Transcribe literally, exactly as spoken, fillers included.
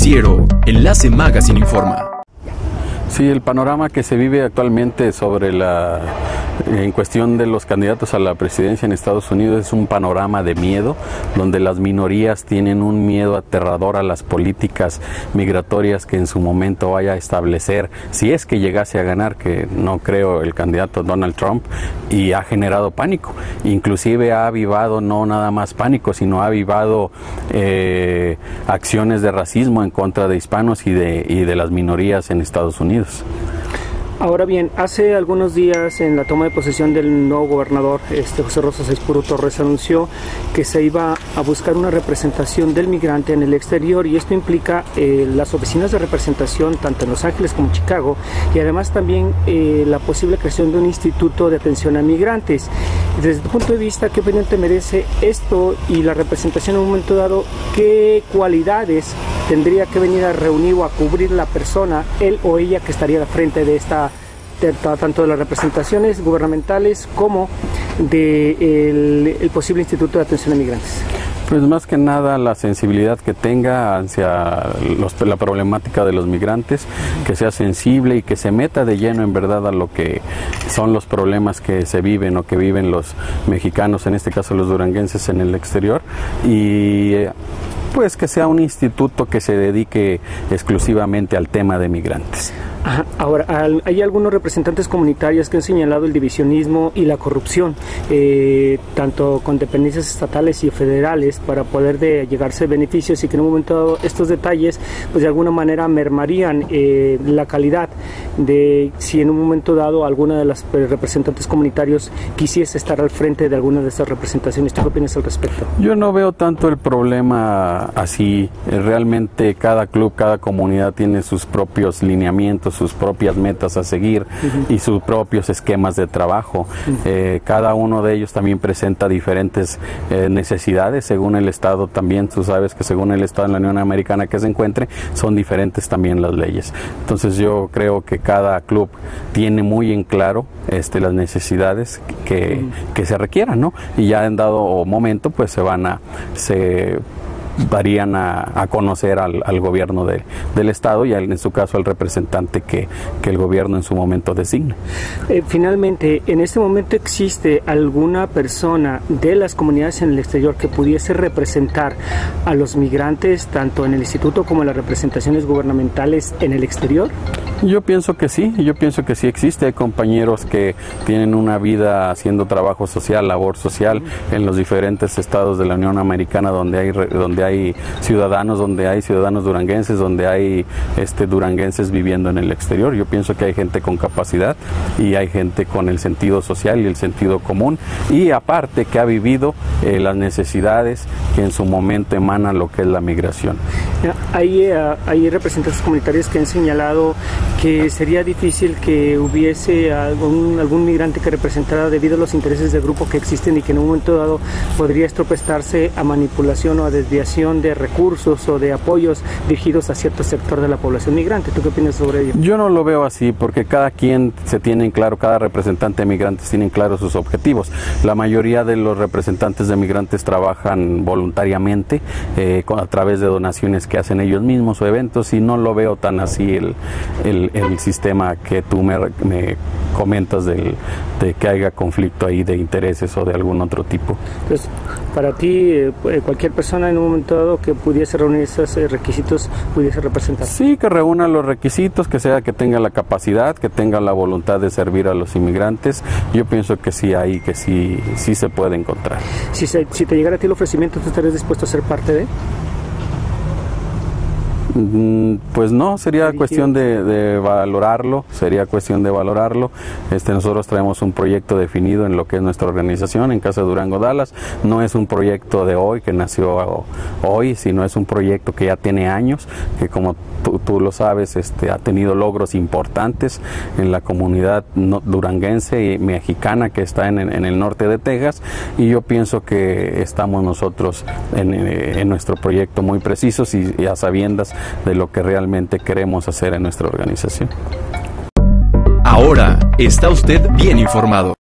Noticiero Enlace Magazine informa. Sí, el panorama que se vive actualmente sobre la en cuestión de los candidatos a la presidencia en Estados Unidos es un panorama de miedo, donde las minorías tienen un miedo aterrador a las políticas migratorias que en su momento vaya a establecer, si es que llegase a ganar, que no creo, el candidato Donald Trump, y ha generado pánico. Inclusive ha avivado no nada más pánico, sino ha avivado eh, acciones de racismo en contra de hispanos y de, y de las minorías en Estados Unidos. Ahora bien, hace algunos días en la toma de posesión del nuevo gobernador, este José Rosa Saizpuro Torres, anunció que se iba a buscar una representación del migrante en el exterior, y esto implica eh, las oficinas de representación tanto en Los Ángeles como en Chicago, y además también eh, la posible creación de un instituto de atención a migrantes. Desde tu punto de vista, ¿qué opinión te merece esto y la representación en un momento dado? ¿Qué cualidades tendría que venir a reunir o a cubrir la persona, él o ella, que estaría al frente de esta, de, tanto de las representaciones gubernamentales como del de el posible Instituto de Atención a Migrantes? Pues más que nada la sensibilidad que tenga hacia los, la problemática de los migrantes, que sea sensible y que se meta de lleno en verdad a lo que son los problemas que se viven o que viven los mexicanos, en este caso los duranguenses, en el exterior, y pues que sea un instituto que se dedique exclusivamente al tema de migrantes. Ajá. Ahora, hay algunos representantes comunitarios que han señalado el divisionismo y la corrupción, eh, tanto con dependencias estatales y federales, para poder de llegarse beneficios, y que en un momento dado estos detalles pues de alguna manera mermarían eh, la calidad de si en un momento dado alguna de las representantes comunitarios quisiese estar al frente de alguna de estas representaciones. ¿Tú qué opinas al respecto? Yo no veo tanto el problema así. Realmente cada club, cada comunidad tiene sus propios lineamientos, sus propias metas a seguir, uh-huh, y sus propios esquemas de trabajo. Uh-huh. Eh, cada uno de ellos también presenta diferentes eh, necesidades según el estado. También tú sabes que según el estado en la Unión Americana que se encuentre, son diferentes también las leyes. Entonces yo creo que cada club tiene muy en claro este, las necesidades que, uh-huh, que se requieran, ¿no? Y ya en dado momento pues se van a se darían a, a conocer al, al gobierno de, del estado, y en su caso al representante que, que el gobierno en su momento designe. Eh, finalmente, ¿en este momento existe alguna persona de las comunidades en el exterior que pudiese representar a los migrantes tanto en el instituto como en las representaciones gubernamentales en el exterior? Yo pienso que sí, yo pienso que sí existe. Hay compañeros que tienen una vida haciendo trabajo social, labor social en los diferentes estados de la Unión Americana, donde hay donde hay ciudadanos, donde hay ciudadanos duranguenses, donde hay este duranguenses viviendo en el exterior. Yo pienso que hay gente con capacidad y hay gente con el sentido social y el sentido común, y aparte que ha vivido eh, las necesidades que en su momento emanan lo que es la migración. Hay, uh, hay representantes comunitarios que han señalado que sería difícil que hubiese algún, algún migrante que representara debido a los intereses del grupo que existen, y que en un momento dado podría estropestarse a manipulación o a desviación de recursos o de apoyos dirigidos a cierto sector de la población migrante. ¿Tú qué opinas sobre ello? Yo no lo veo así, porque cada quien se tiene en claro, cada representante de migrantes tiene en claro sus objetivos. La mayoría de los representantes de migrantes trabajan voluntariamente eh, a través de donaciones que hacen ellos mismos o eventos, y no lo veo tan así el, el el sistema que tú me, me comentas del, de que haya conflicto ahí de intereses o de algún otro tipo. Entonces, para ti, eh, cualquier persona en un momento dado que pudiese reunir esos eh, requisitos pudiese representar. Sí, que reúna los requisitos, que sea que tenga la capacidad, que tenga la voluntad de servir a los inmigrantes. Yo pienso que sí, ahí que sí, sí se puede encontrar. Si, se, si te llegara a ti el ofrecimiento, ¿tú estarías dispuesto a ser parte de? Pues no, sería cuestión de, de valorarlo, sería cuestión de valorarlo. Este, nosotros traemos un proyecto definido en lo que es nuestra organización, en Casa Durango Dallas. No es un proyecto de hoy, que nació hoy, sino es un proyecto que ya tiene años, que como tú, tú lo sabes, este, ha tenido logros importantes en la comunidad no, duranguense y mexicana que está en, en el norte de Texas, y yo pienso que estamos nosotros en, en nuestro proyecto muy precisos y, y a sabiendas de lo que realmente queremos hacer en nuestra organización. Ahora está usted bien informado.